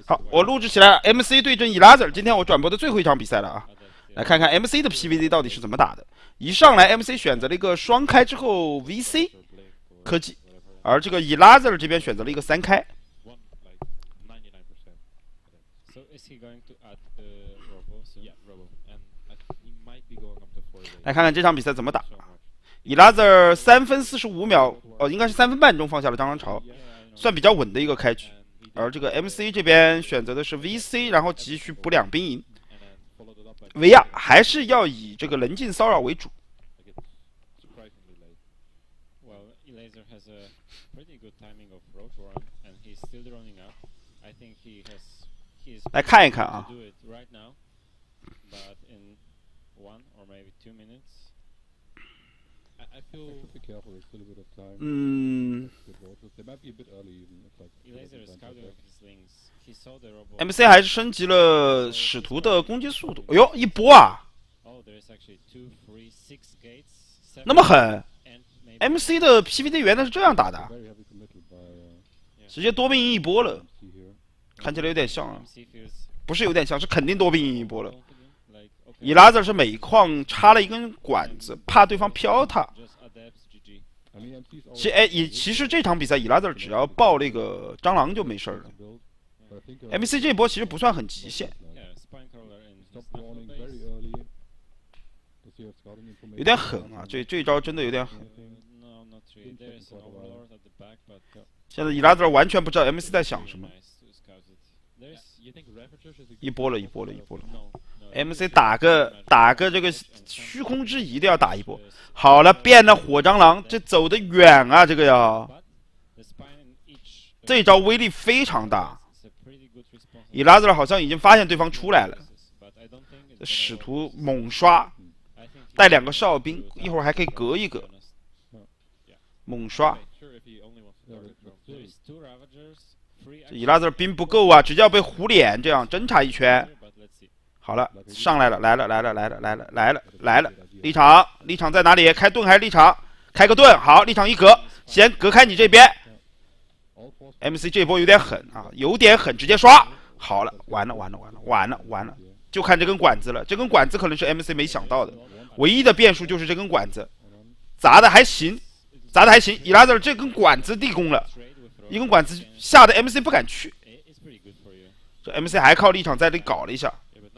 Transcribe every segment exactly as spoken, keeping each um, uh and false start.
好，我录制起来了 ，M C 对阵 Elazer， 今天我转播的最后一场比赛了啊，来看看 M C 的 P V Z 到底是怎么打的。一上来 M C 选择了一个双开之后 V C 科技，而这个 Elazer 这边选择了一个三开。来看看这场比赛怎么打。Elazer 三分四十五秒，哦，应该是三分半钟放下了张张潮，算比较稳的一个开局。而这个 M C 这边选择的是 V C， 然后急需补两兵营。维亚还是要以这个棱镜骚扰为主。来看一看啊。嗯 ，M C 还是升级了使徒的攻击速度。哎呦，一波啊！那么狠 ，M C 的 P V Z 原来是这样打的，直接多兵营一波了，看起来有点像啊，不是有点像，是肯定多兵营一波了。Elazer 是每矿插了一根管子，怕对方飘他。其哎，以其实这场比赛 Elazer 只要爆那个蟑螂就没事了。M C 这波其实不算很极限，有点狠啊！这这一招真的有点狠。现在 Elazer 完全不知道 M C 在想什么。一波了，一波了，一波了。M C 打个打个这个虚空之仪都要打一波。好了，变了火蟑螂，这走得远啊！这个呀，这一招威力非常大。Elazer 好像已经发现对方出来了，使徒猛刷，带两个哨兵，一会儿还可以隔一个，猛刷。这 Elazer 兵不够啊，直接要被糊脸，这样侦察一圈。好了，上来了，来了，来了，来了，来了，来了，来了！立场，立场在哪里？开盾还是立场？开个盾，好，立场一格，先隔开你这边。M C 这波有点狠啊，有点狠，直接刷。好了，完了，完了，完了，完了，完了，就看这根管子了。这根管子可能是 M C 没想到的，唯一的变数就是这根管子，砸的还行，砸的还行。Elazer 这根管子立功了，一根管子吓得 M C 不敢去。这 M C 还靠立场在这里搞了一下。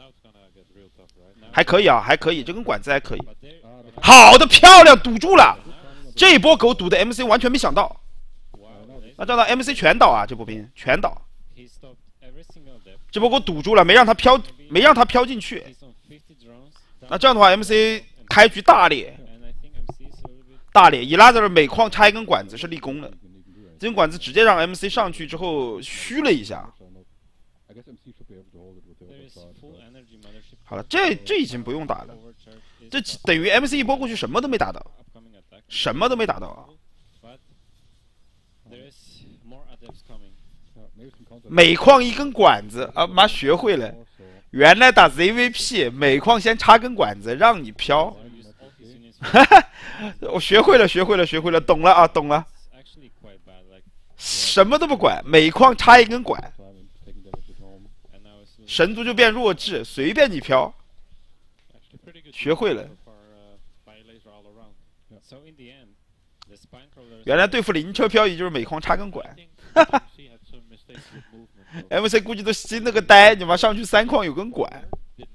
还可以啊，还可以，这根管子还可以，好的，漂亮，堵住了。这一波狗堵的 M C 完全没想到，那这样的 M C 全倒啊，这波兵全倒。这波给我堵住了，没让他飘，没让他飘进去。那这样的话 ，M C 开局大裂，大裂。Elazer每矿插一根管子是立功了，这根管子直接让 M C 上去之后虚了一下。好了，这这已经不用打了，这等于 M C 一波过去什么都没打到，什么都没打到啊！每矿一根管子啊，妈学会了，原来打 Z V P 每矿先插根管子让你飘，哈哈，我学会了，学会了，学会了，懂了啊，懂了，什么都不管，每矿插一根管。神族就变弱智，随便你飘，学会了。原来对付灵车漂移就是每矿插根管，哈哈。M C 估计都心了个呆，你妈上去三矿有根管。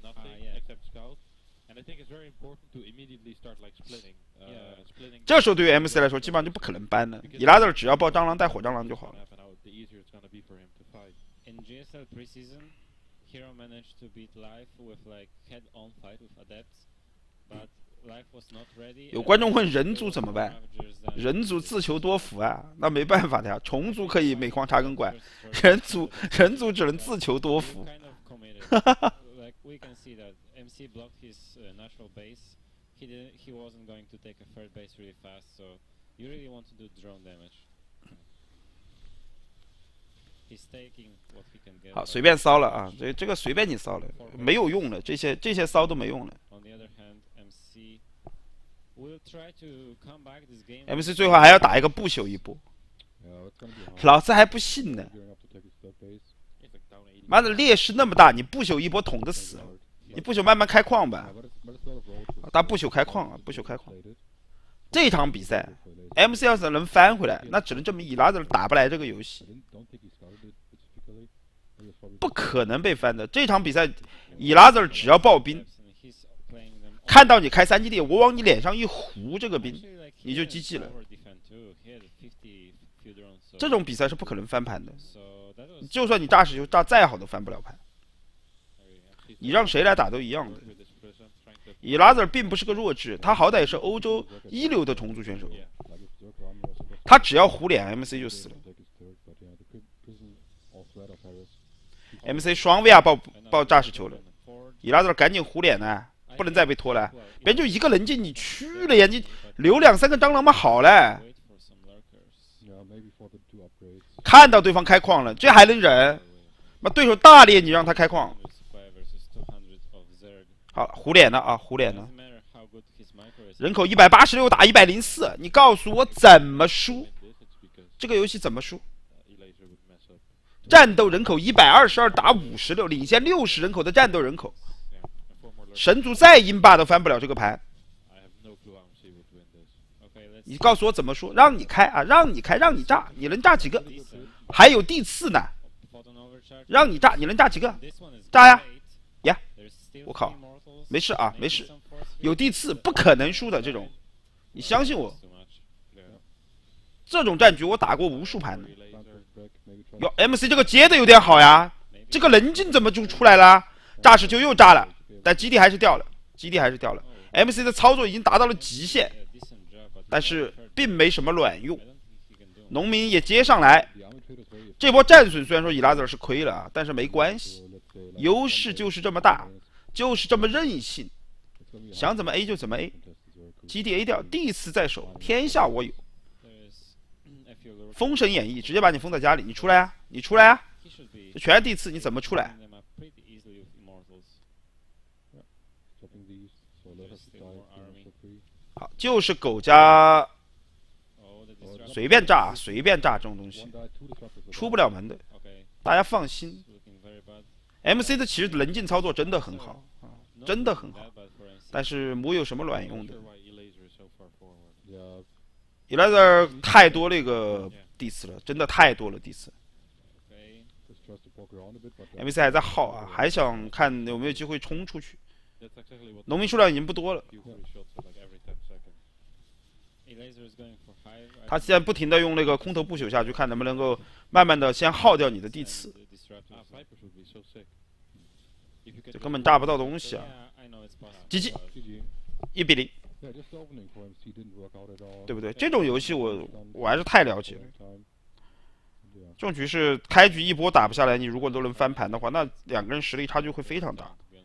这时候对于 M C 来说，基本上就不可能搬了。Elazer 只要爆蟑螂带火蟑螂就好了。Hero managed to beat Life with like head-on fight with adepts, but Life was not ready. 有观众问人族怎么办？人族自求多福啊，那没办法的呀。虫族可以每矿插根管，人族人族只能自求多福。哈哈哈。Like we can see that M C blocked his natural base. He didn't. He wasn't going to take a third base really fast, so you really want to do drone damage. 好，随便骚了啊！这这个随便你骚了，没有用了，这些这些骚都没用了。M C 最后还要打一个不朽一波，老子还不信呢。 妈的劣势那么大，你不朽一波捅得死，你不朽慢慢开矿吧。他不朽开矿啊，不朽开矿。这场比赛 ，M C 要是能翻回来，那只能证明伊拉德打不来这个游戏，不可能被翻的。这场比赛，伊拉德只要爆兵，看到你开三基地，我往你脸上一糊这个兵，你就 G G 了。这种比赛是不可能翻盘的，就算你炸石油炸再好都翻不了盘。你让谁来打都一样的。伊拉德并不是个弱智，他好歹是欧洲一流的虫族选手，他只要糊脸 M C 就死了。M C 双 V R 爆爆炸石球了，伊拉德赶紧糊脸呢，不能再被拖了。别人就一个人进，你去了呀，你留两三个蟑螂嘛好了。看到对方开矿了，这还能忍？那对手大猎，你让他开矿。好，糊脸了啊，糊脸了。人口一百八十六打一百零四，你告诉我怎么输？这个游戏怎么输？战斗人口一百二十二打五十六，领先六十人口的战斗人口。神族再阴霸都翻不了这个盘。你告诉我怎么输？让你开啊，让你开，让你炸，你能炸几个？还有第四呢，让你炸，你能炸几个？炸呀！呀，我靠！没事啊，没事，有第四不可能输的这种，你相信我。这种战局我打过无数盘了。哟 ，M C 这个接的有点好呀，这个棱镜怎么就出来了？炸石球又炸了，但基地还是掉了，基地还是掉了。M C 的操作已经达到了极限，但是并没什么卵用。农民也接上来，这波战损虽然说伊拉德是亏了啊，但是没关系，优势就是这么大。就是这么任性，想怎么 A 就怎么 A， 基地 A 掉，第四在手，天下我有。封神演义直接把你封在家里，你出来啊，你出来啊，这全是第四，你怎么出来？好，就是狗家随便炸，随便炸这种东西，出不了门的，大家放心。M C 的其实棱镜操作真的很好啊，真的很好，但是没有什么卵用的。伊莱德太多那个第四了，真的太多了第四。M C 还在耗啊，还想看有没有机会冲出去。农民数量已经不多了，他现在不停的用那个空投不朽下去，看能不能够慢慢的先耗掉你的第四。这根本炸不到东西啊 ！G G， 一比零，对不对？这种游戏我我还是太了解了。这种局势开局一波打不下来，你如果都能翻盘的话，那两个人实力差距会非常大。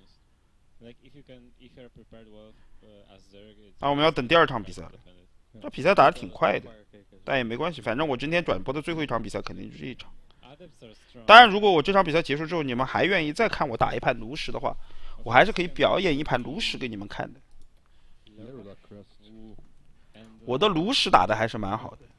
啊，我们要等第二场比赛了。这比赛打得挺快的，但也没关系，反正我今天转播的最后一场比赛肯定是这一场。当然，如果我这场比赛结束之后，你们还愿意再看我打一盘炉石的话，我还是可以表演一盘炉石给你们看的。我的炉石打的还是蛮好的。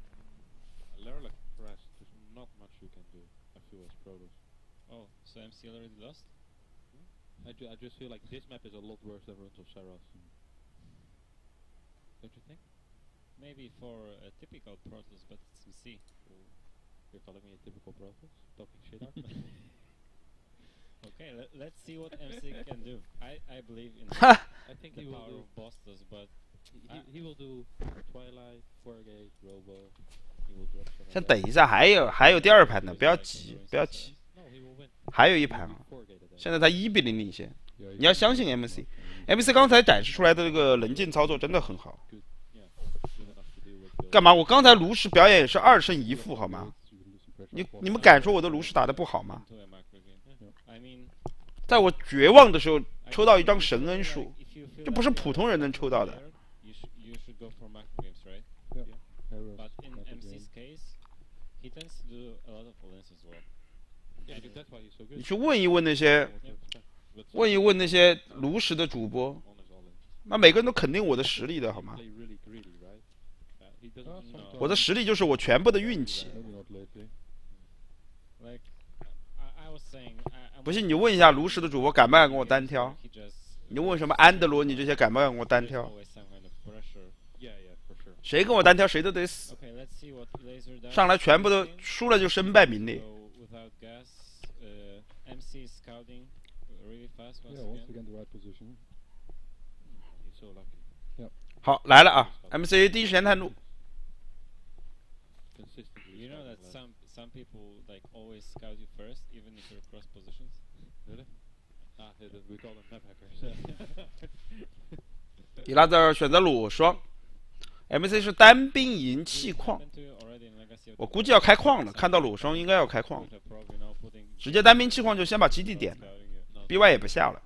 Maybe for a typical Protoss, but it's M C. You're calling me a typical Protoss? Talking shit out? Okay, let, let's see what M C can do. I, I believe in the, I think the he power will of Bostos, but he, he will do Twilight, Forgate, Robo. He will drop some. 先等一下，还有还有第二盘呢，不要急，不要急，还有一盘啊。现在他一比零领先，你要相信 M C。M C 刚才展示出来的这个棱镜操作真的很好。干嘛？我刚才炉石表演也是二胜一负，好吗？你你们敢说我的炉石打得不好吗？在我绝望的时候抽到一张神恩树，这不是普通人能抽到的。你去问一问那些，问一问那些炉石的主播，那每个人都肯定我的实力的好吗？我的实力就是我全部的运气。 不信你问一下炉石的主播敢不敢跟我单挑？你就问什么安德罗，你这些敢不敢跟我单挑？谁跟我单挑谁都得死。上来全部都输了就身败名裂。好，来了啊 ！M C 第一时间探路。 You know that some some people like always scout you first, even if you're cross positions. Really? Ah, we call them map hackers. 伊拉泽尔选择裸双 ，M C 是单兵营气矿，我估计要开矿了。看到裸双应该要开矿，直接单兵气矿就先把基地点了 ，B Y 也不下了。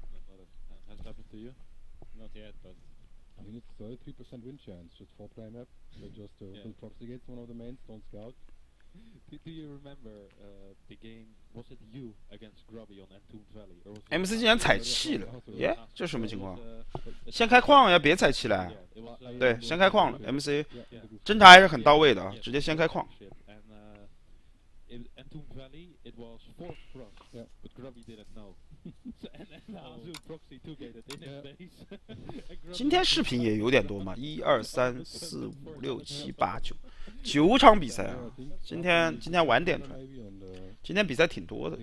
It's thirty-three percent win chance, just four player map. They just uh, yeah. build proxy gates, one of the mains, don't scout. Do, do you remember uh, the game? Was it you against Grubby on Entombed Valley? Or was it M C 竟然采气了，耶，这什么情况？先开矿呀，别采气了。对，先开矿了 ，M C 侦查还是很到位的啊，直接先开矿。 Entombed Valley, it was fourth cross, yeah. But Grubby didn't know. and and Azul proxy two gated in his base. 今天视频也有点多嘛，一二三四五六七八九，九场比赛啊！今天今天晚点传，今天比赛挺多的。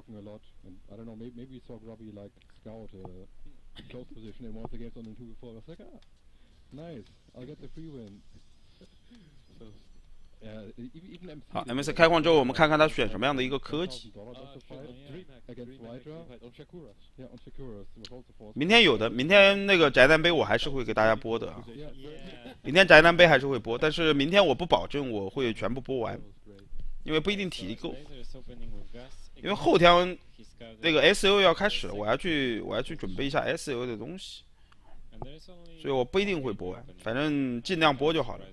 好 ，M C 开矿之后，我们看看他选什么样的一个科技。明天有的，明天那个宅男杯我还是会给大家播的啊。明天宅男杯还是会播，但是明天我不保证我会全部播完，因为不一定体力够。因为后天那个 S O 要开始了，我要去我要去准备一下 S O 的东西，所以我不一定会播完，反正尽量播就好了。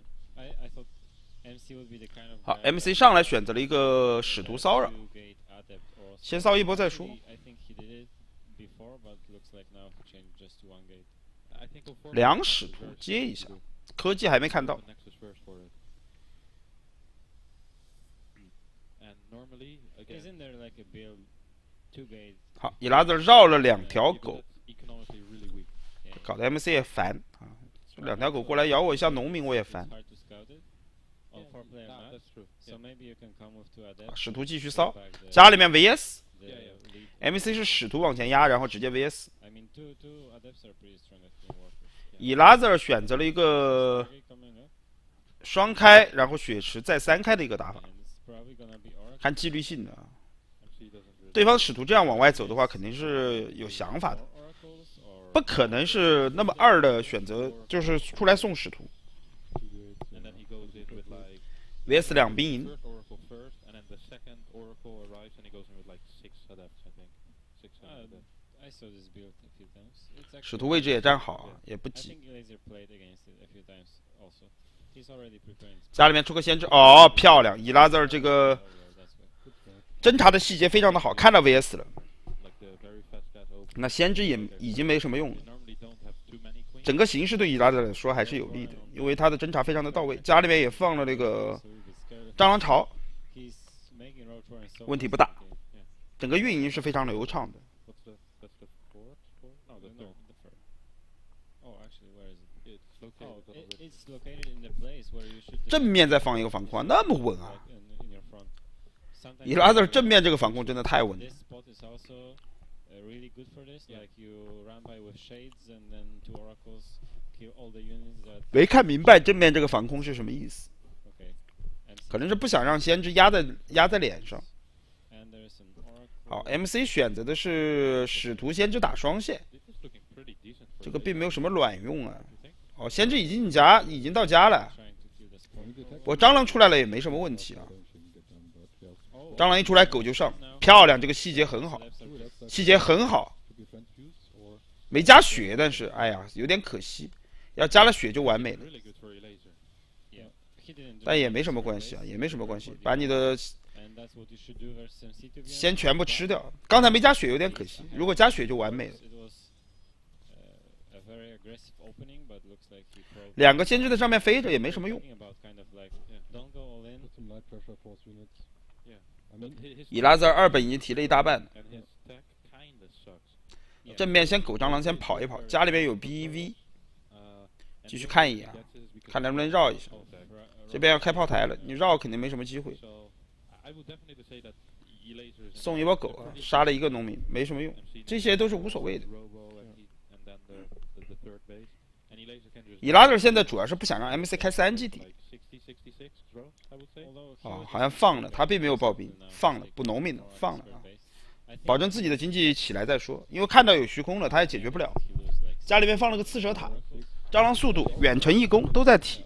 好 ，M C 上来选择了一个使徒骚扰，先骚一波再说。两使徒接一下，科技还没看到。好，伊拉泽绕了两条狗，搞得 M C 也烦啊！这两条狗过来咬我一下农民，我也烦。使徒继续骚，家里面 V S。M C 是使徒往前压，然后直接 V S。以拉泽尔选择了一个双开，然后血池再三开的一个打法，看纪律性的。对方使徒这样往外走的话，肯定是有想法的，不可能是那么二的选择，就是出来送使徒。V S 两兵营。使徒位置也站好，也不急。家里面出个先知，哦，漂亮！伊拉泽尔这个侦查的细节非常的好，看到 V S 了。那先知也已经没什么用了。整个形势对伊拉泽尔来说还是有利的，因为他的侦查非常的到位。家里面也放了那个蟑螂巢，问题不大。整个运营是非常流畅的。正面再放一个防控，那么稳啊！伊拉泽正面这个防控真的太稳了。没看明白正面这个防控是什么意思，可能是不想让先知压在压在脸上。好 ，M C 选择的是使徒先知打双线，这个并没有什么卵用啊。哦，先知已经家已经到家了，我蟑螂出来了也没什么问题啊。蟑螂一出来狗就上，漂亮，这个细节很好，细节很好。没加血，但是哎呀有点可惜，要加了血就完美了。但也没什么关系啊，也没什么关系，把你的先全部吃掉。刚才没加血有点可惜，如果加血就完美了。两个先知在上面飞着也没什么用。 伊拉泽尔二本已经提了一大半，正面先狗蟑螂先跑一跑，家里面有 B E V， 继续看一眼，看能不能绕一下。这边要开炮台了，你绕肯定没什么机会。送一波狗啊，杀了一个农民，没什么用，这些都是无所谓的。伊拉泽现在主要是不想让 M C 开三 G D。哦，好像放了，他并没有爆兵，放了，补农民的，放了啊，保证自己的经济起来再说。因为看到有虚空了，他也解决不了。家里面放了个刺蛇塔，蟑螂速度、远程义工都在提。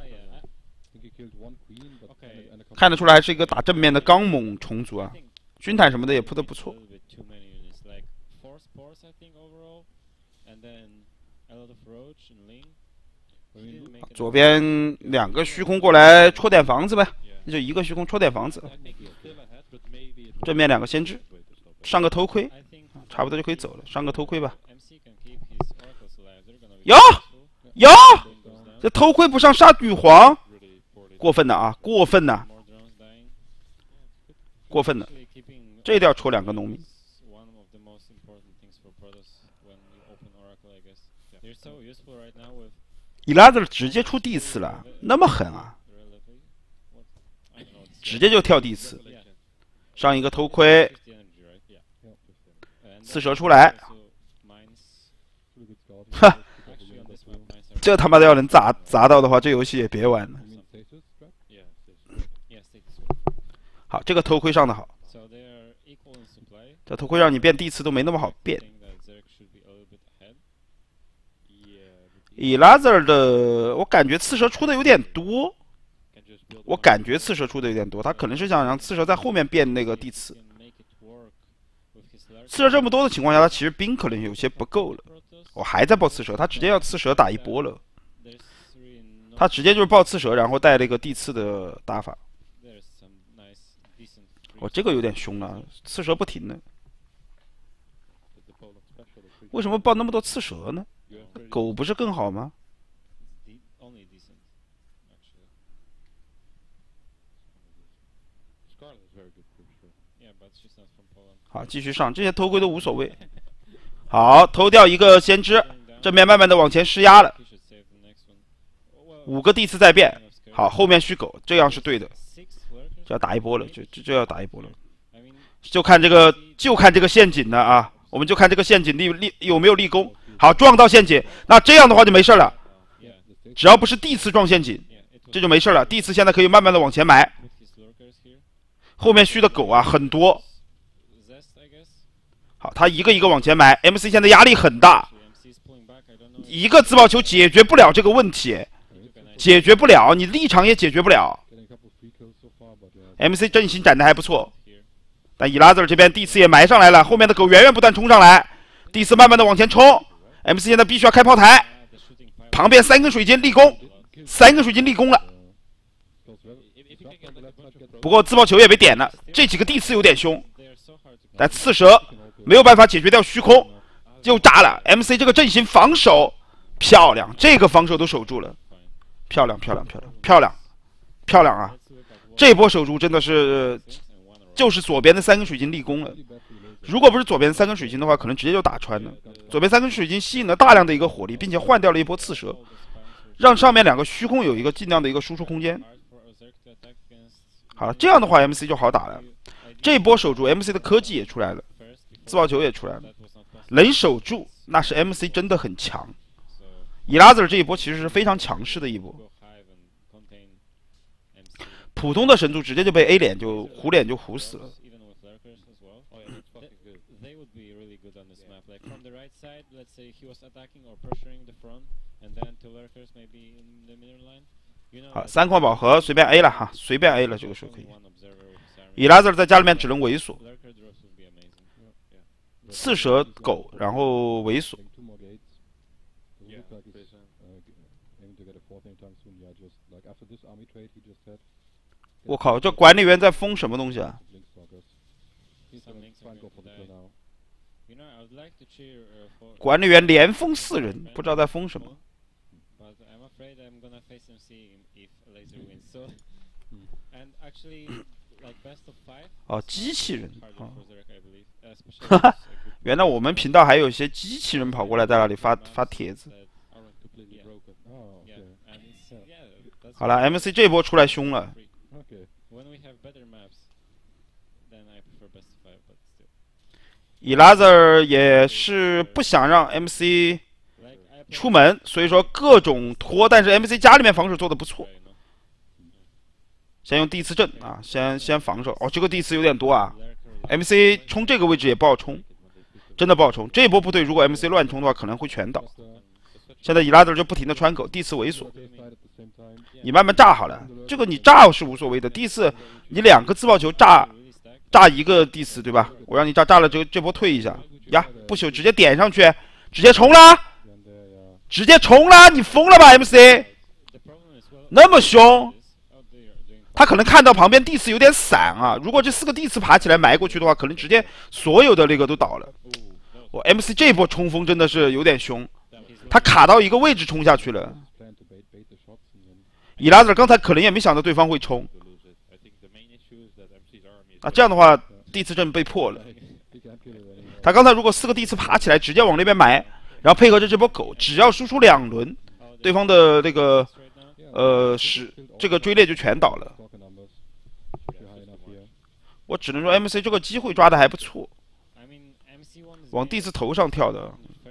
看得出来是一个打正面的刚猛虫族啊，军坦什么的也铺得不错。左边两个虚空过来戳点房子呗，那就一个虚空戳点房子。正面两个先知，上个头盔，差不多就可以走了，上个头盔吧。有有，这头盔不上杀女皇，过分的啊，过分的，过分的，这一定要戳两个农民。伊拉兹直接出第四了，那么狠啊！直接就跳第四，上一个头盔，刺蛇出来，哈，这他妈的要能砸砸到的话，这游戏也别玩了。好，这个头盔上的好，这头盔让你变第四都没那么好变。伊拉泽尔的，我感觉刺蛇出的有点多，我感觉刺蛇出的有点多，他可能是想让刺蛇在后面变那个地刺。刺蛇这么多的情况下，他其实兵可能有些不够了。我还在爆刺蛇，他直接要刺蛇打一波了，他直接就是爆刺蛇，然后带那个地刺的打法。我、哦、这个有点凶了，刺蛇不停的，为什么爆那么多刺蛇呢？狗不是更好吗？好，继续上，这些头盔都无所谓。好，偷掉一个先知，正面慢慢的往前施压了。五个地刺在变，好，后面虚狗，这样是对的。就要打一波了，就就就要打一波了。就看这个，就看这个陷阱了啊！我们就看这个陷阱立立有没有立功。好，撞到陷阱，那这样的话就没事了。只要不是地刺撞陷阱，这就没事了。地刺现在可以慢慢的往前埋。后面虚的狗啊很多。好，他一个一个往前埋 ，M C 现在压力很大，一个自爆球解决不了这个问题，解决不了，你立场也解决不了。M C 阵型展的还不错，但伊拉泽尔这边地刺也埋上来了，后面的狗源源不断冲上来，地刺慢慢的往前冲。M C 现在必须要开炮台，旁边三根水晶立功，三根水晶立功了。不过自爆球也被点了，这几个地刺有点凶，但刺蛇没有办法解决掉虚空，就炸了。M C 这个阵型防守漂亮，这个防守都守住了，漂亮漂亮漂亮漂亮漂亮啊！这波守住真的是，就是左边的三根水晶立功了。如果不是左边三根水晶的话，可能直接就打穿了。左边三根水晶吸引了大量的一个火力，并且换掉了一波刺蛇，让上面两个虚空有一个尽量的一个输出空间。好了，这样的话 M C 就好打了。这波守住 M C 的科技也出来了，自爆球也出来了，能守住那是 M C 真的很强。伊拉泽这一波其实是非常强势的一波。普通的神族直接就被 A 脸就糊脸就糊死了。好，三矿宝盒随便 A 了哈，随便 A 了，这个时候可以。伊拉泽在家里面只能猥琐，刺蛇狗，然后猥琐。我靠，这管理员在封什么东西啊？管理员连封四人，不知道在封什么。 哦，机器人啊，哈哈，原来我们频道还有一些机器人跑过来在那里发发帖子。好了 ，M C 这波出来凶了。伊拉泽尔也是不想让 M C 出门，所以说各种拖，但是 M C 家里面防守做的不错。先用第一次阵啊，先先防守。哦，这个第一次有点多啊 ，M C 冲这个位置也不好冲，真的不好冲。这一波部队如果 M C 乱冲的话，可能会全倒。现在伊拉泽尔就不停的穿口，第四猥琐，你慢慢炸好了，这个你炸是无所谓的。第四你两个自爆球炸。炸一个第四对吧？我让你炸炸了，这这波退一下呀，不朽直接点上去，直接冲啦，直接冲啦！你疯了吧 ，M C？ 那么凶，他可能看到旁边第四有点散啊。如果这四个第四爬起来埋过去的话，可能直接所有的那个都倒了。我 M C 这波冲锋真的是有点凶，他卡到一个位置冲下去了。伊拉泽刚才可能也没想到对方会冲。啊，这样的话，第四阵被破了。他刚才如果四个第四爬起来，直接往那边埋，然后配合着这波狗，只要输出两轮，对方的那个呃是这个追猎就全倒了。我只能说 M C 这个机会抓的还不错，往第四头上跳的。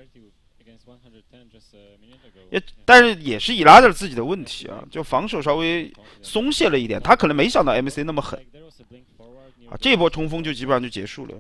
也，但是也是伊拉德自己的问题啊，就防守稍微松懈了一点，他可能没想到 M C 那么狠。啊，这波冲锋就基本上就结束了。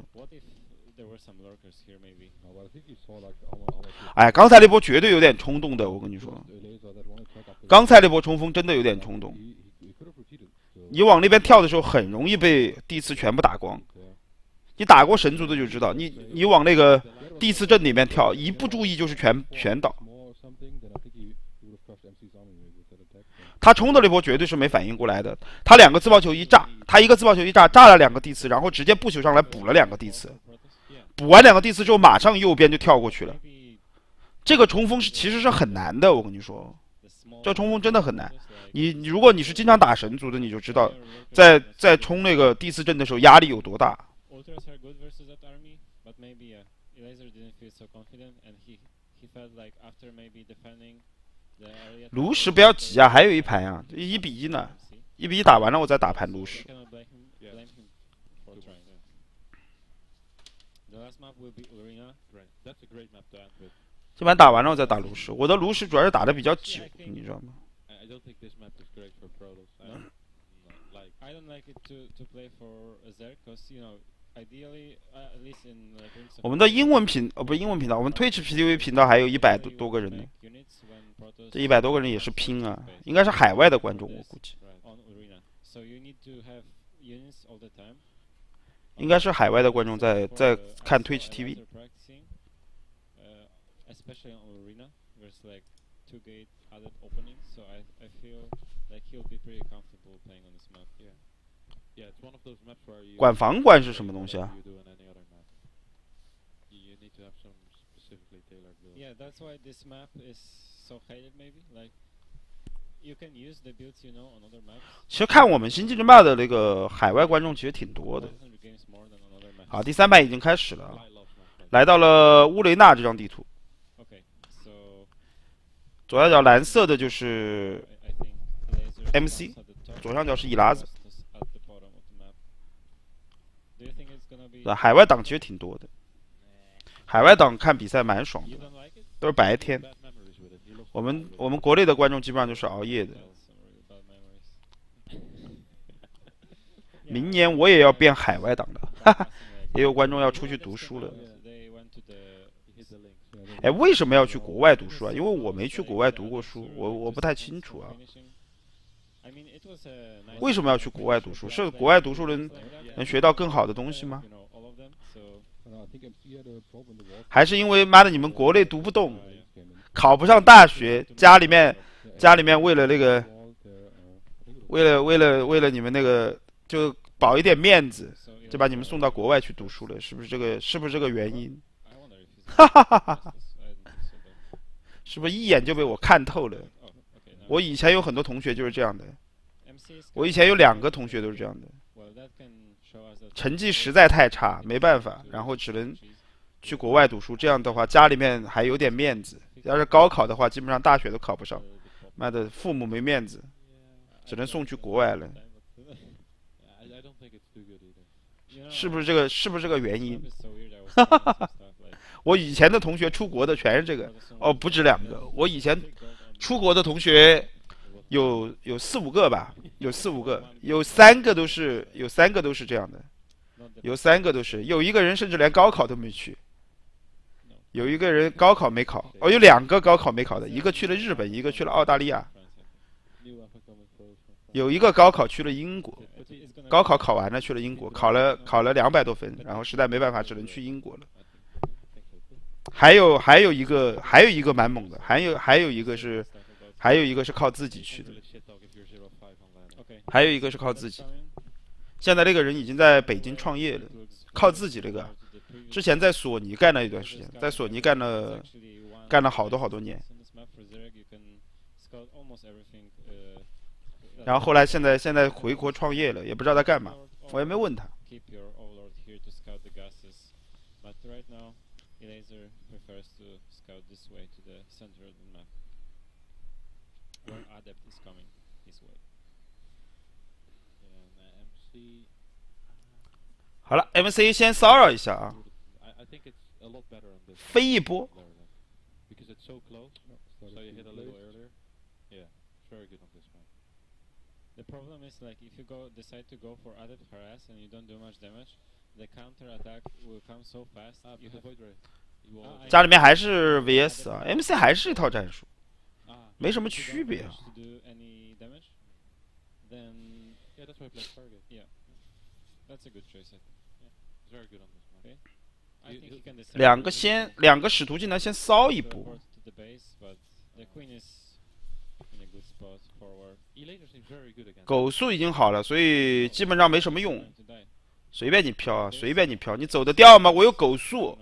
哎，刚才那波绝对有点冲动的，我跟你说，刚才那波冲锋真的有点冲动。你往那边跳的时候，很容易被第四全部打光。你打过神族的就知道，你你往那个第四阵里面跳，一不注意就是全全倒。他冲的那波绝对是没反应过来的，他两个自爆球一炸，他一个自爆球一炸，炸了两个第四，然后直接不朽上来补了两个第四，补完两个第四之后，马上右边就跳过去了。这个冲锋是其实是很难的，我跟你说，这冲锋真的很难。你你如果你是经常打神族的，你就知道，在在冲那个第四阵的时候压力有多大。炉石不要急啊，还有一盘啊，一比一呢，一比一打完了我再打盘炉石。这盘打完了我再打炉石，我的炉石主要是打的比较久，你知道吗？我们的英文频哦不是英文频道，我们 Twitch P T V 频道还有一百多多个人呢。这一百多个人也是拼啊，应该是海外的观众，我估计。应该是海外的观众在在看 Twitch T V。管房管是什么东西啊？ Yeah, that's why this map is so hated, maybe. Like, you can use the builds, you know, on other maps. 其实看我们星际争霸的那个海外观众其实挺多的。好，第三盘已经开始了，来到了乌雷纳这张地图。左下角蓝色的就是 M C， 左上角是伊拉子。海外党其实挺多的，海外党看比赛蛮爽的。 都是白天，我们我们国内的观众基本上就是熬夜的。明年我也要变海外党了，哈哈，也有观众要出去读书了。哎，为什么要去国外读书啊？因为我没去国外读过书，我我不太清楚啊。为什么要去国外读书？是国外读书能能学到更好的东西吗？ 还是因为妈的你们国内读不动，考不上大学，家里面家里面为了那个，为了为了为了你们那个就保一点面子，就把你们送到国外去读书了，是不是这个是不是这个原因？哈哈哈哈！是不是一眼就被我看透了？我以前有很多同学就是这样的，我以前有两个同学都是这样的。 成绩实在太差，没办法，然后只能去国外读书。这样的话，家里面还有点面子。要是高考的话，基本上大学都考不上，妈的，父母没面子，只能送去国外了。是不是这个？是不是这个原因？哈哈哈！我以前的同学出国的全是这个，哦，不止两个。我以前出国的同学有有四五个吧，有四五个，有三个都是有三个都是这样的，有三个都是，有一个人甚至连高考都没去，有一个人高考没考，哦，有两个高考没考的，一个去了日本，一个去了澳大利亚，有一个高考去了英国。高考考完了去了英国，考了考了两百多分，然后实在没办法，只能去英国了。还有还有一个还有一个蛮猛的，还有还有一个是还有一个是靠自己去的，还有一个是靠自己。现在这个人已经在北京创业了，靠自己这个，之前在索尼干了一段时间，在索尼干了干了好多好多年。然后后来现在现在回国创业了，也不知道在干嘛，我也没问他。好了 ，M C 先骚扰一下啊，飞一波。 The problem is like if you go decide to go for adept harass and you don't do much damage, the counter attack will come so fast. You have void ray. 家里面还是 V S 啊 ，M C 还是一套战术，没什么区别啊。 Then yeah, that's why I play target. Yeah, that's a good choice. Yeah, very good on this one. Okay. I think he can decide. 两个先，两个使徒技能先骚一波。狗速已经好了，所以基本上没什么用。随便你飘啊，随便你飘，你走得掉吗？我有狗速。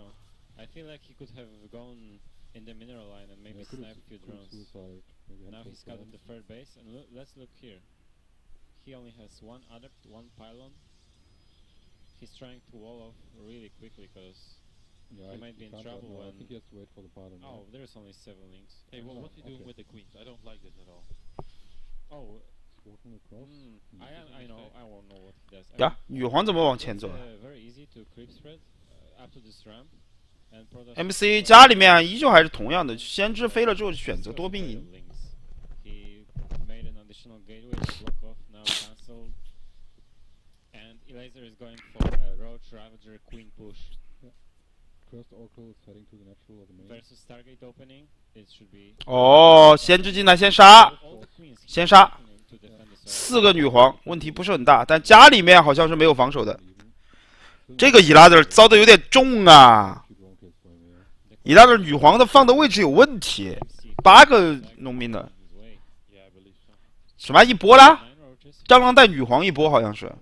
Yeah, he might be in trouble know. when... I think he has to wait for the bottom. Oh, yeah. There's only seven links. Hey, well, what's he doing okay. with the queens? I don't like this at all. Oh, walking across. mm, I I know I won't know what he does. 呀，女皇怎么往前走 uh, very easy to creep spread uh, up to this ramp. And ？M C 家里面依旧还是同样的，先知飞了之后选择多兵营。 He made an additional gateway to block off, now cancelled. And Elazer is going for a Roach Ravager Queen push. First Oracle is heading to the natural of the main. Versus Stargate opening, it should be. 哦，先知技能先杀，先杀。四个女皇问题不是很大，但家里面好像是没有防守的。这个伊拉德遭的有点重啊！伊拉德女皇的放的位置有问题，八个农民的。什么一波啦？蟑螂带女皇一波好像是。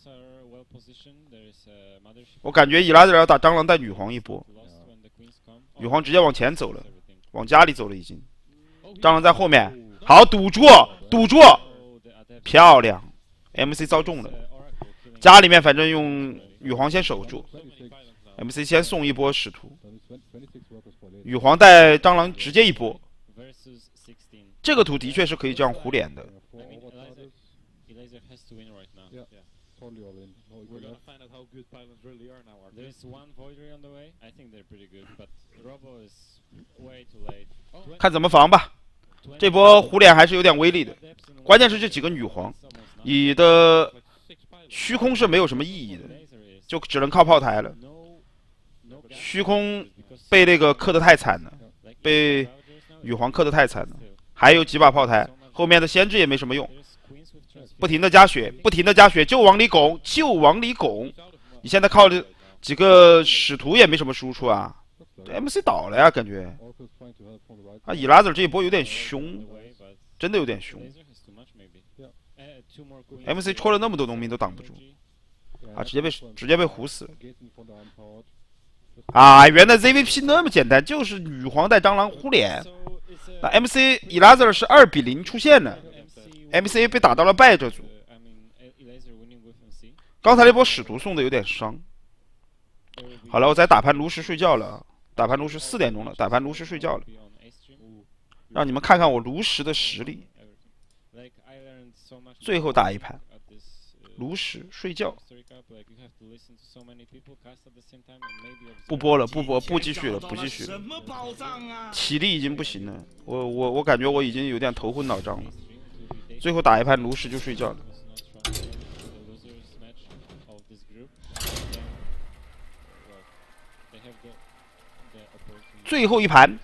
我感觉伊拉德要打蟑螂带女皇一波，女皇直接往前走了，往家里走了已经。蟑螂在后面，好堵住，堵住。漂亮 ，M C 遭中了，家里面反正用女皇先守住 ，M C 先送一波使徒，女皇带蟑螂直接一波，这个图的确是可以这样胡脸的。看怎么防吧，这波胡脸还是有点威力的。关键是这几个女皇，你的虚空是没有什么意义的，就只能靠炮台了。虚空被那个克得太惨了，被女皇克得太惨了。还有几把炮台，后面的先知也没什么用，不停的加血，不停的加血，就往里拱，就往里拱。你现在靠着几个使徒也没什么输出啊 ，M C 倒了呀，感觉。啊，伊拉兹这一波有点凶，真的有点凶。M C 戳了那么多农民都挡不住，啊，直接被直接被唬死了。啊，原来 Z V P 那么简单，就是女皇带蟑螂呼脸。那 M C 伊拉兹是二比零出现了 ，M C 被打到了败者组。 刚才那波使徒送的有点伤。好了，我在打盘炉石睡觉了，打盘炉石四点钟了，打盘炉石睡觉了，让你们看看我炉石的实力。最后打一盘，炉石睡觉。不播了，不播，不继续了，不继续了。体力已经不行了，我我我感觉我已经有点头昏脑胀了。最后打一盘炉石就睡觉了。最后一盘，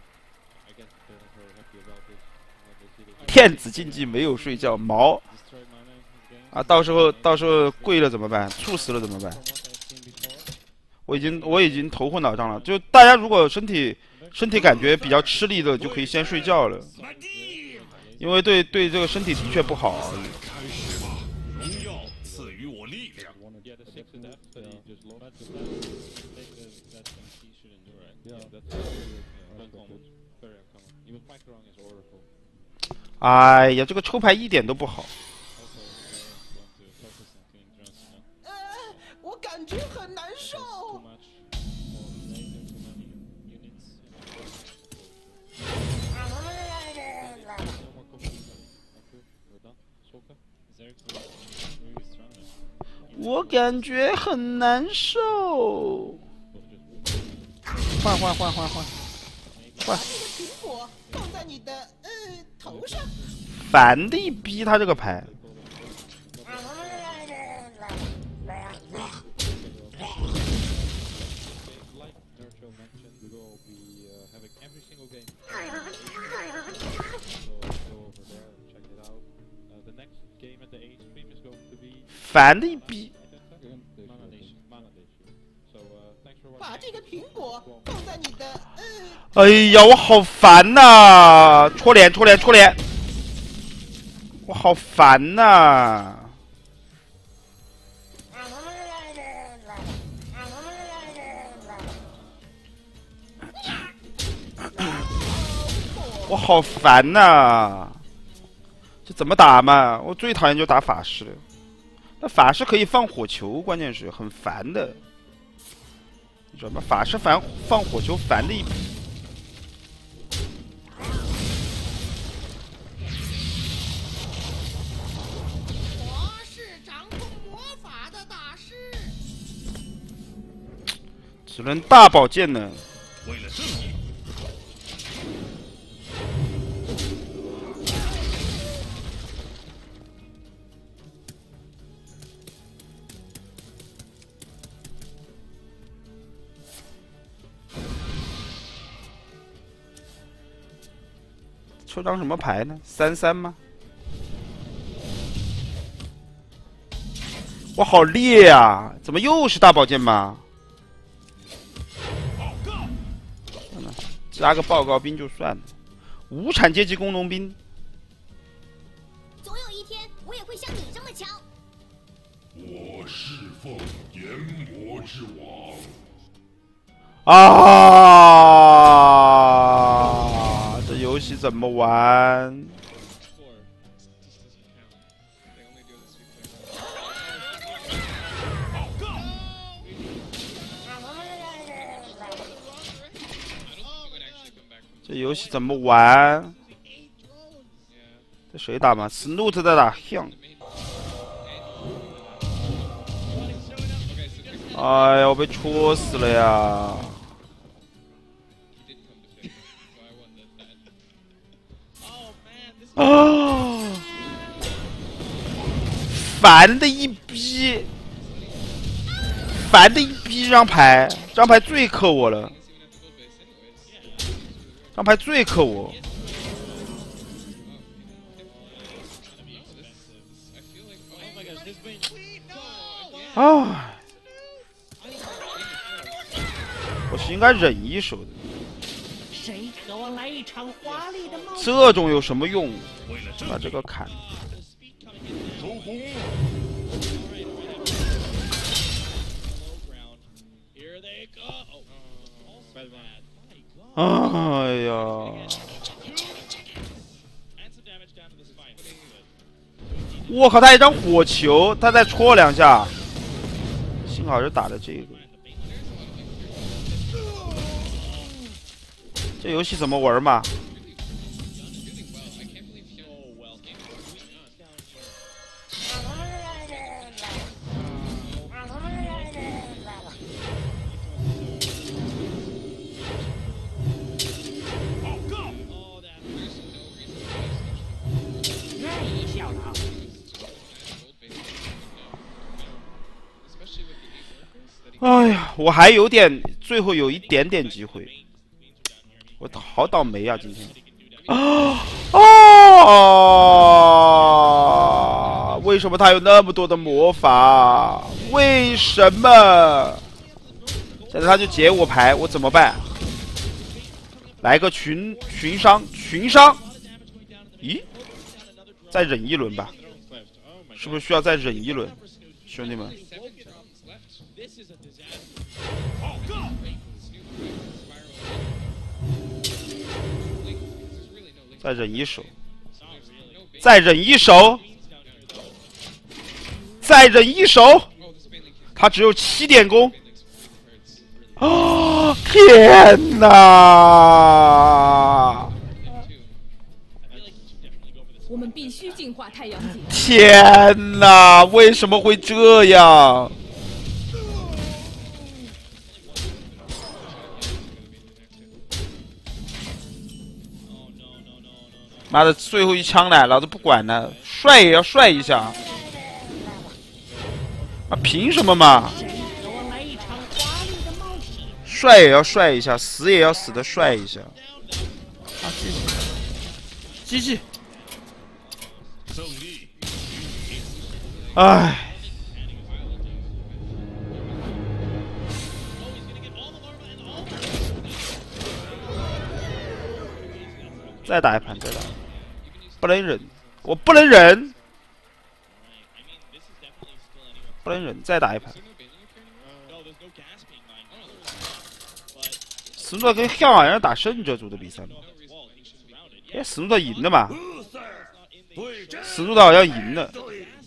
电子竞技没有睡觉，毛啊！到时候到时候跪了怎么办？猝死了怎么办？我已经我已经头昏脑胀了。就大家如果身体身体感觉比较吃力的，就可以先睡觉了，因为对对这个身体的确不好。 荣耀赐予我力量。 哎呀，这个抽牌一点都不好。 呃，我感觉很难受。 我感觉很难受。换换换换换换。 苹果放在你的呃头上。 反地逼他这个牌。烦的一逼！ 把这个苹果放在你的呃。 哎呀，我好烦呐、啊！戳脸，戳脸，戳脸！我好烦呐、啊！我好烦呐、啊！这怎么打嘛？我最讨厌就打法师了。那法师可以放火球，关键是很烦的，你知道吗？法师烦放火球烦的一逼。 我是掌控魔法的大师。 只能大宝剑呢。 为了正义。 抽张什么牌呢？三三吗？我好烈啊！怎么又是大宝剑吗？算了，加个报告兵就算了。无产阶级工农兵。 总有一天，我也会像你这么强。 我侍奉炎魔之王。 啊！这游戏怎么玩？这游戏怎么玩？这谁打嘛 ？Snoot 在打 Hyung。哎呀，我被戳死了呀！啊！烦的一逼，烦的一逼！这张牌，这张牌最克我了，这张牌最克我。啊！我是应该忍一手的。 谁和我来一场华丽的冒险？ 这种有什么用？把这个砍。 收工。 哎呀！我靠，他一张火球，他再戳两下， 幸好是打的这个。这游戏怎么玩嘛？哎呀，我还有点，最后有一点点机会，我好倒霉啊！今天啊啊！为什么他有那么多的魔法？为什么？现在他就解我牌，我怎么办？来个群群伤，群伤！咦？再忍一轮吧，是不是需要再忍一轮，兄弟们？再忍一手，再忍一手，再忍一手，他只有七点攻。啊！天哪！ 我们必须净化太阳节。 天哪！为什么会这样？妈的，最后一枪了，老子不管了，帅也要帅一下。啊，凭什么嘛？帅也要帅一下，死也要死的帅一下。啊，继续，继续。唉。再打一盘，再打，不能忍，我不能忍，不能忍，再打一盘。斯诺跟向往人打胜者组的比赛吗？哎，斯诺特赢的嘛？斯诺特好像赢了。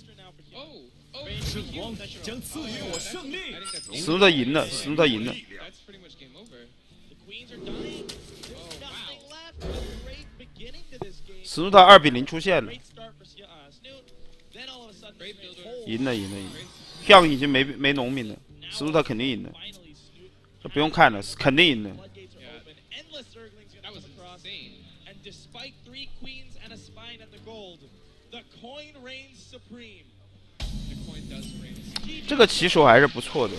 斯诺特赢了，斯诺特赢了。斯诺特二比零出现了，赢了，赢了，赢了。象已经没没农民了，斯诺特肯定赢了，这不用看了，肯定赢了。这个棋手还是不错的。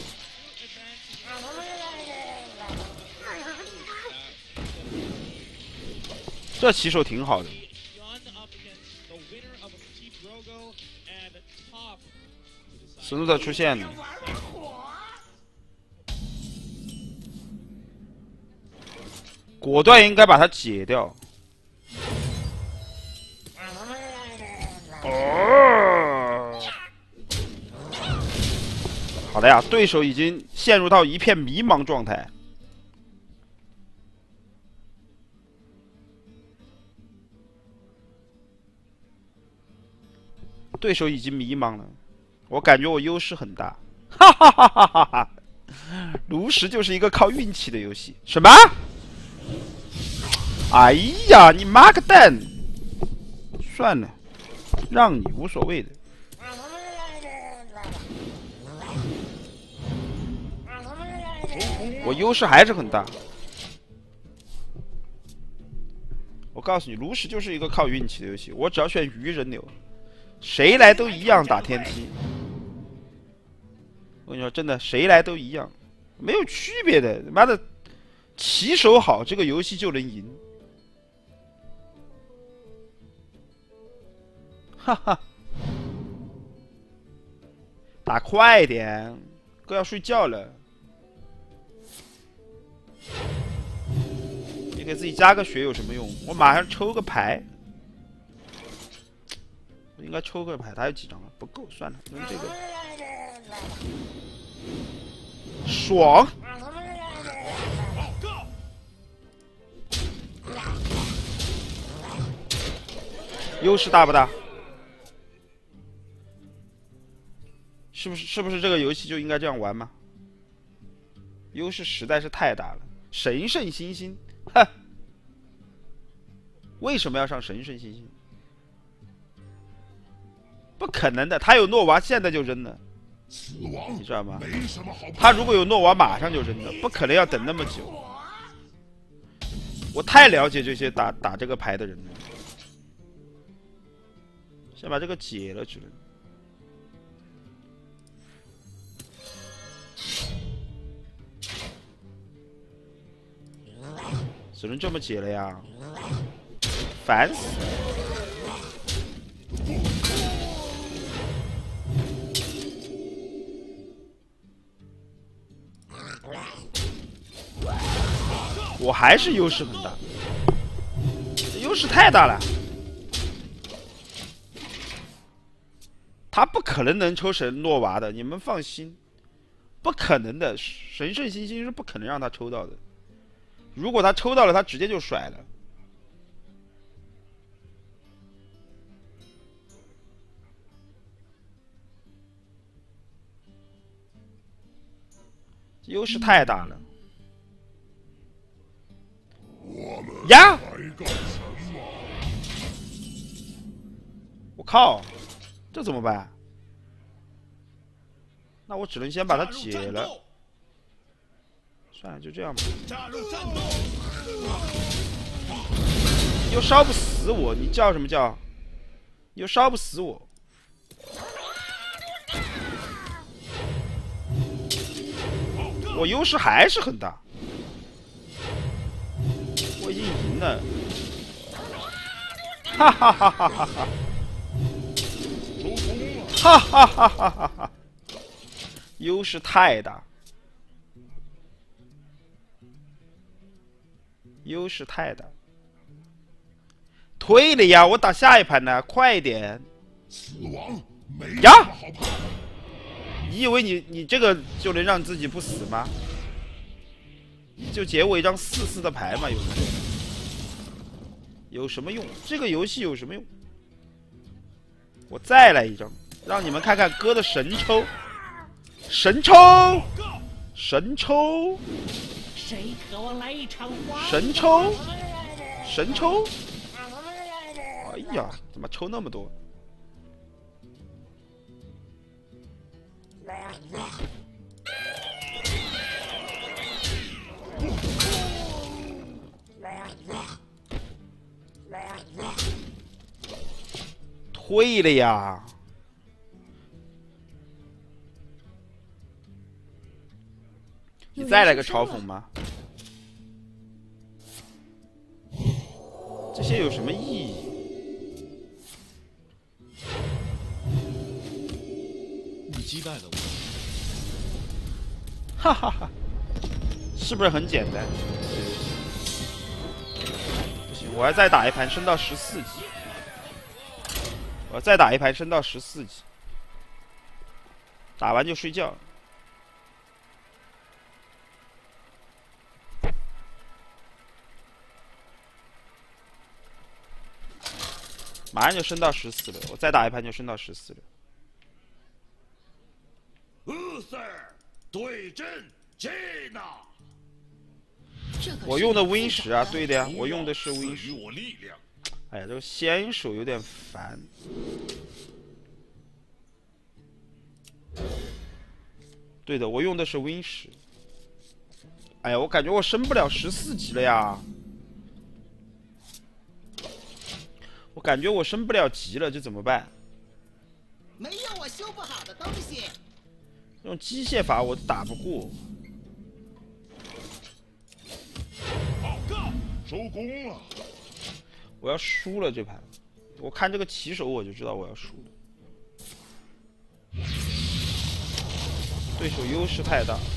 这棋手挺好的。斯诺特出现了，果断应该把他解掉。哦，好的呀，对手已经陷入到一片迷茫状态。对手已经迷茫了，我感觉我优势很大，哈哈哈哈哈哈！炉石就是一个靠运气的游戏。什么？哎呀，你妈个蛋！算了，让你无所谓的。我优势还是很大。我告诉你，炉石就是一个靠运气的游戏，我只要选鱼人流。谁来都一样打天梯，我跟你说，真的，谁来都一样，没有区别的。妈的，棋手好，这个游戏就能赢。哈哈，打快点，哥要睡觉了。你给自己加个血有什么用？我马上抽个牌。应该抽个牌，他有几张啊？不够，算了，用这个。爽！优势大不大？ 是不是？是不是这个游戏就应该这样玩吗？优势实在是太大了，神圣星星，哼！为什么要上神圣星星？不可能的，他有诺娃，现在就扔了。 死亡， 你知道吗？ 没什么好。 他如果有诺娃，马上就扔了，不可能要等那么久。我太了解这些打打这个牌的人了。先把这个解了，只能。只能这么解了呀，烦死了！我还是优势很大，优势太大了，他不可能能抽神诺娃的，你们放心，不可能的，神圣星星是不可能让他抽到的。如果他抽到了，他直接就甩了。优势太大了。呀！我靠，这怎么办？那我只能先把它解了。算了，就这样吧。又烧不死我，你叫什么叫？又烧不死我。我优势还是很大，我已经赢了。哈哈哈哈哈哈！哈哈哈哈哈哈！优势太大。优势太大，退了呀！我打下一盘呢，快一点！ 死亡没呀！ 好怕的。 你以为你你这个就能让自己不死吗？就解我一张四四的牌嘛，有什么用？有什么用？这个游戏有什么用？我再来一张，让你们看看哥的神抽，神抽，神抽。 谁和我来一场花？ 神抽，神抽！哎呀，怎么抽那么多？退了呀！你再来个嘲讽吗？这些有什么意义？ 你击败了我， 哈哈哈，是不是很简单？不行，我要再打一盘升到十四级。我要再打一盘升到十四级，打完就睡觉。马上就升到十四了，我再打一盘就升到十四了。 呃 Sir， 对阵接纳。 我用的 Win 十啊，对的呀，我用的是 Win 十。 我力量。 哎呀，这个先手有点烦。对的，我用的是 Win 十。哎呀，我感觉我升不了十四级了呀。我感觉我升不了级了，这怎么办？ 没有我修不好的东西。 用机械法我都打不过。 好干，收工了。 我要输了这盘，我看这个起手我就知道我要输了。对手优势太大。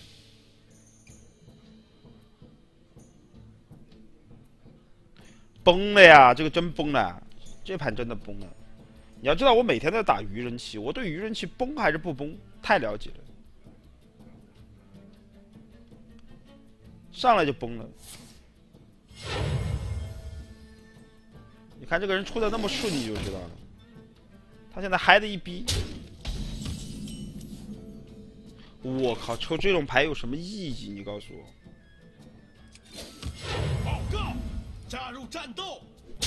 崩了呀！这个真崩了，这盘真的崩了。你要知道，我每天在打愚人期，我对愚人期崩还是不崩太了解了。上来就崩了。你看这个人出的那么顺，你就知道了。他现在嗨的一逼。 我靠，抽这种牌有什么意义？你告诉我。 报告，加入战斗。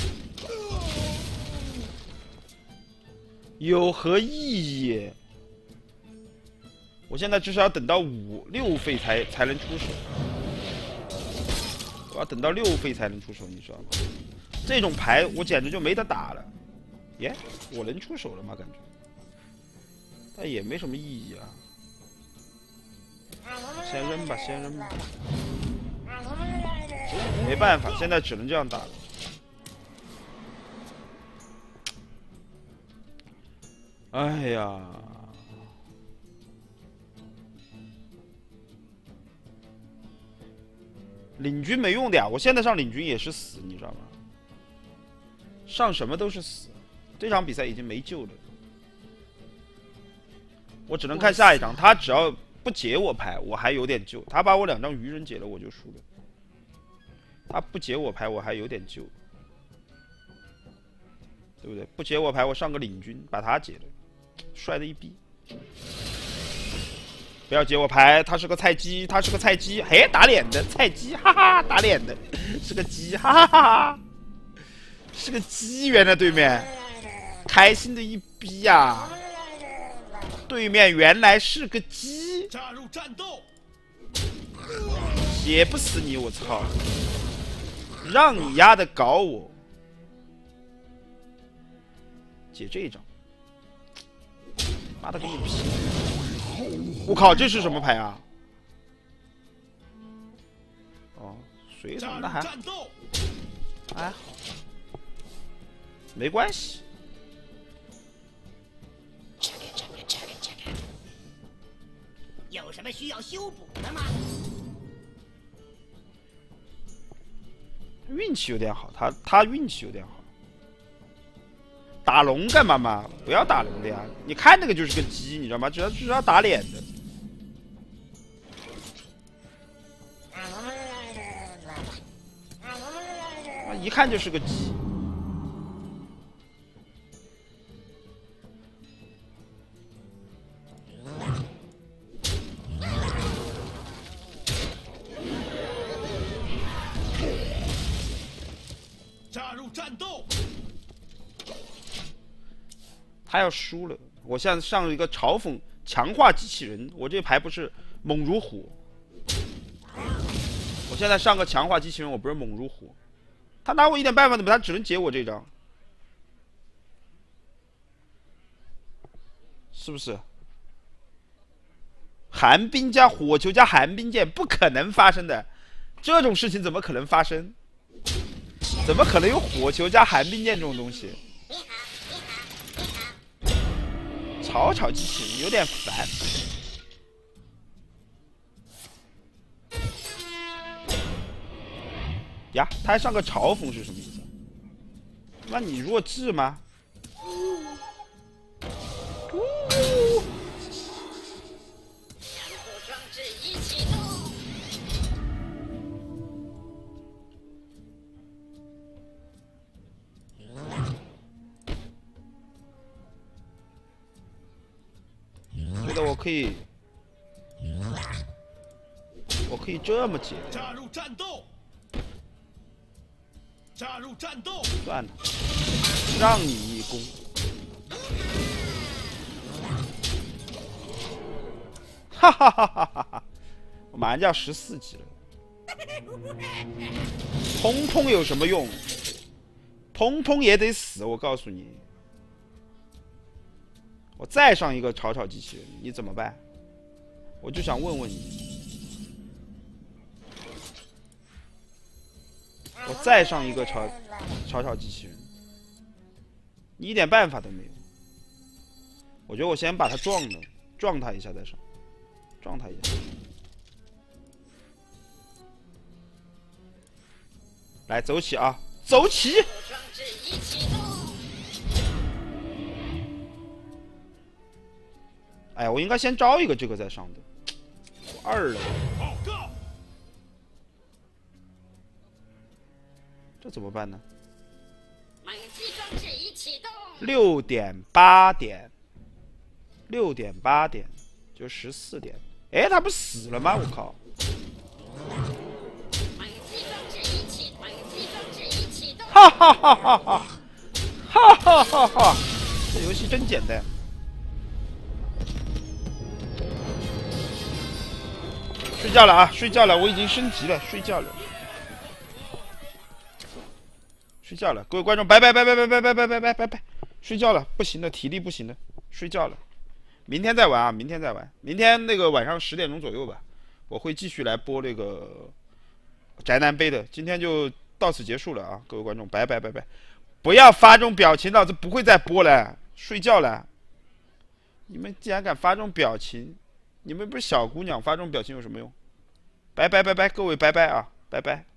有何意义？我现在至少要等到五六费才才能出手，我要等到六费才能出手，你知道吗？这种牌我简直就没得打了。耶，我能出手了吗？感觉，但也没什么意义啊。先扔吧，先扔吧。没办法，现在只能这样打了。哎呀。 领军没用的呀，我现在上领军也是死，你知道吗？上什么都是死，这场比赛已经没救了。我只能看下一场，他只要不解我牌，我还有点救；他把我两张愚人解了，我就输了。他不解我牌，我还有点救，对不对？不解我牌，我上个领军把他解了，帅的一逼。 不要解我牌，他是个菜鸡，他是个菜鸡，嘿，打脸的菜鸡，哈哈，打脸的，是个鸡，哈哈哈哈，是个鸡，原来对面，开心的一逼呀、啊！对面原来是个鸡， 加入战斗， 解不死你，我操！让你丫的搞我，解这一张，妈的给你劈！ 我靠，这是什么牌啊？哦，水桶那还还好，没关系。 有什么需要修补的吗？ 运气有点好，他他运气有点好。打龙干嘛嘛？不要打龙的呀！你看那个就是个鸡，你知道吗？只要只要打脸的。 一看就是个鸡。 加入战斗。 他要输了，我现在上一个嘲讽强化机器人，我这牌不是猛如虎。我现在上个强化机器人，我不是猛如虎。 他拿我一点办法都没有，他只能解我这张，是不是？寒冰加火球加寒冰剑不可能发生的，这种事情怎么可能发生？怎么可能有火球加寒冰剑这种东西？吵吵机器人有点烦。 呀，他还上个嘲讽是什么意思？那你弱智吗？觉得我可以，我可以这么解。 加入战斗。 加入战斗！ 算了，让你一攻。哈哈哈哈哈哈！我马上就要十四级了。砰砰有什么用？砰砰也得死，我告诉你。我再上一个吵吵机器人，你怎么办？我就想问问你。 我再上一个吵吵吵机器人，你一点办法都没有。我觉得我先把他撞了，撞他一下再上，撞他一下。来，走起啊，走起！哎呀，我应该先招一个这个再上的，我二了。 这怎么办呢？六点八点，六点八点，就十四点。 哎，他不死了吗？我靠！哈哈哈哈哈！哈哈哈哈！这游戏真简单。睡觉了啊！睡觉了，我已经升级了，睡觉了。睡觉了，各位观众，拜拜拜拜拜拜拜拜拜拜拜拜！睡觉了，不行了，体力不行了，睡觉了。明天再玩啊，明天再玩。明天那个晚上十点钟左右吧，我会继续来播那个宅男杯的。今天就到此结束了啊，各位观众，拜拜拜拜！不要发这种表情，老子不会再播了，睡觉了。你们既然敢发这种表情，你们不是小姑娘，发这种表情有什么用？拜拜拜拜，各位拜拜啊，拜拜。